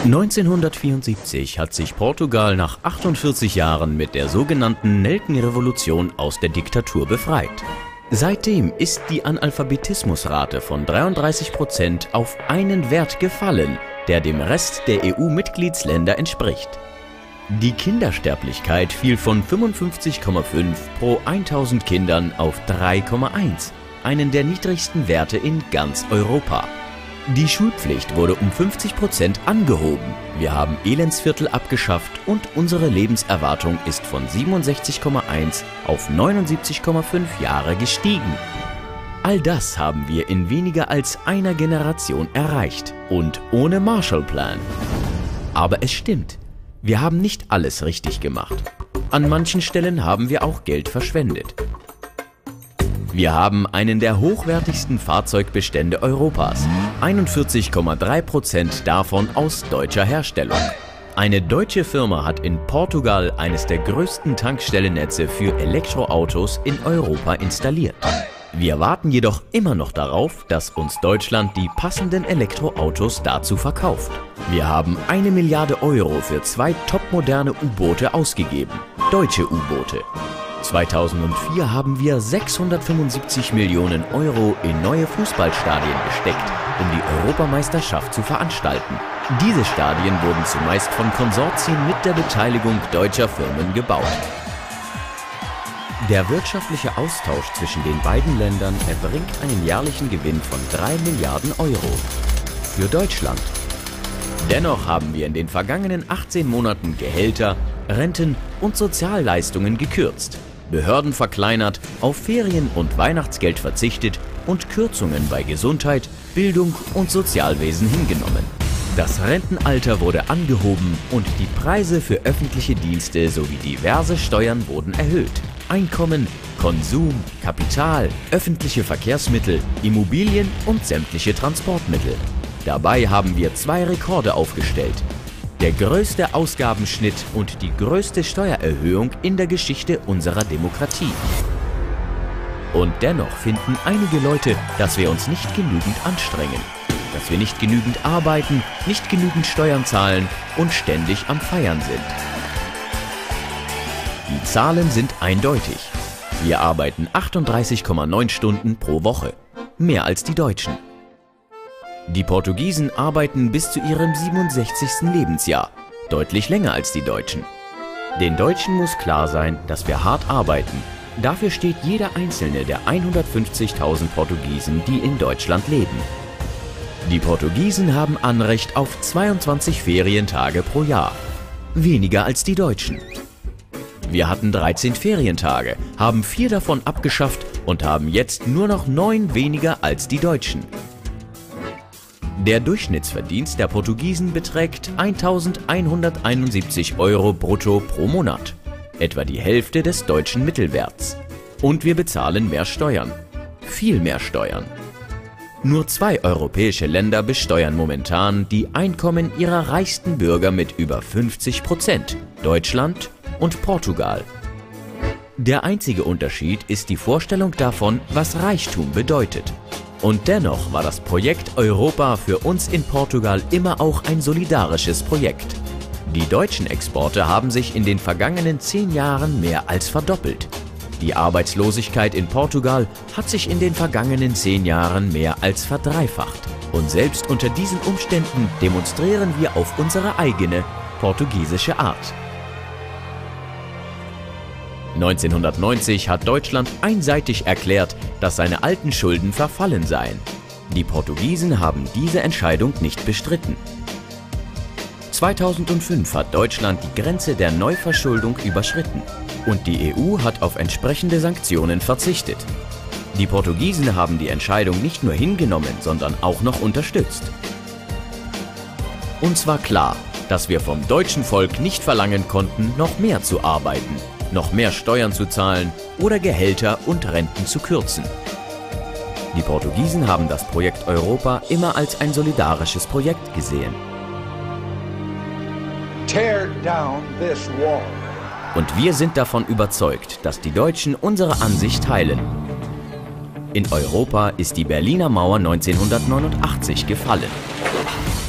1974 hat sich Portugal nach 48 Jahren mit der sogenannten Nelkenrevolution aus der Diktatur befreit. Seitdem ist die Analphabetismusrate von 33% auf einen Wert gefallen, der dem Rest der EU-Mitgliedsländer entspricht. Die Kindersterblichkeit fiel von 55,5 pro 1000 Kindern auf 3,1, einen der niedrigsten Werte in ganz Europa. Die Schulpflicht wurde um 50% angehoben. Wir haben Elendsviertel abgeschafft und unsere Lebenserwartung ist von 67,1 auf 79,5 Jahre gestiegen. All das haben wir in weniger als einer Generation erreicht und ohne Marshallplan. Aber es stimmt, wir haben nicht alles richtig gemacht. An manchen Stellen haben wir auch Geld verschwendet. Wir haben einen der hochwertigsten Fahrzeugbestände Europas, 41,3% davon aus deutscher Herstellung. Eine deutsche Firma hat in Portugal eines der größten Tankstellennetze für Elektroautos in Europa installiert. Wir warten jedoch immer noch darauf, dass uns Deutschland die passenden Elektroautos dazu verkauft. Wir haben 1 Milliarde Euro für 2 topmoderne U-Boote ausgegeben, deutsche U-Boote. 2004 haben wir 675 Millionen Euro in neue Fußballstadien gesteckt, um die Europameisterschaft zu veranstalten. Diese Stadien wurden zumeist von Konsortien mit der Beteiligung deutscher Firmen gebaut. Der wirtschaftliche Austausch zwischen den beiden Ländern erbringt einen jährlichen Gewinn von 3 Milliarden Euro. Für Deutschland. Dennoch haben wir in den vergangenen 18 Monaten Gehälter, Renten und Sozialleistungen gekürzt, Behörden verkleinert, auf Ferien- und Weihnachtsgeld verzichtet und Kürzungen bei Gesundheit, Bildung und Sozialwesen hingenommen. Das Rentenalter wurde angehoben und die Preise für öffentliche Dienste sowie diverse Steuern wurden erhöht. Einkommen, Konsum, Kapital, öffentliche Verkehrsmittel, Immobilien und sämtliche Transportmittel. Dabei haben wir 2 Rekorde aufgestellt. Der größte Ausgabenschnitt und die größte Steuererhöhung in der Geschichte unserer Demokratie. Und dennoch finden einige Leute, dass wir uns nicht genügend anstrengen, dass wir nicht genügend arbeiten, nicht genügend Steuern zahlen und ständig am Feiern sind. Die Zahlen sind eindeutig. Wir arbeiten 38,9 Stunden pro Woche, mehr als die Deutschen. Die Portugiesen arbeiten bis zu ihrem 67. Lebensjahr, deutlich länger als die Deutschen. Den Deutschen muss klar sein, dass wir hart arbeiten. Dafür steht jeder einzelne der 150.000 Portugiesen, die in Deutschland leben. Die Portugiesen haben Anrecht auf 22 Ferientage pro Jahr, weniger als die Deutschen. Wir hatten 13 Ferientage, haben 4 davon abgeschafft und haben jetzt nur noch 9 weniger als die Deutschen. Der Durchschnittsverdienst der Portugiesen beträgt 1.171 Euro brutto pro Monat, etwa die Hälfte des deutschen Mittelwerts. Und wir bezahlen mehr Steuern, viel mehr Steuern. Nur 2 europäische Länder besteuern momentan die Einkommen ihrer reichsten Bürger mit über 50%, Deutschland und Portugal. Der einzige Unterschied ist die Vorstellung davon, was Reichtum bedeutet. Und dennoch war das Projekt Europa für uns in Portugal immer auch ein solidarisches Projekt. Die deutschen Exporte haben sich in den vergangenen 10 Jahren mehr als verdoppelt. Die Arbeitslosigkeit in Portugal hat sich in den vergangenen 10 Jahren mehr als verdreifacht. Und selbst unter diesen Umständen demonstrieren wir auf unsere eigene portugiesische Art. 1990 hat Deutschland einseitig erklärt, dass seine alten Schulden verfallen seien. Die Portugiesen haben diese Entscheidung nicht bestritten. 2005 hat Deutschland die Grenze der Neuverschuldung überschritten und die EU hat auf entsprechende Sanktionen verzichtet. Die Portugiesen haben die Entscheidung nicht nur hingenommen, sondern auch noch unterstützt. Uns war klar, dass wir vom deutschen Volk nicht verlangen konnten, noch mehr zu arbeiten, noch mehr Steuern zu zahlen oder Gehälter und Renten zu kürzen. Die Portugiesen haben das Projekt Europa immer als ein solidarisches Projekt gesehen. Tear down this wall. Und wir sind davon überzeugt, dass die Deutschen unsere Ansicht teilen. In Europa ist die Berliner Mauer 1989 gefallen.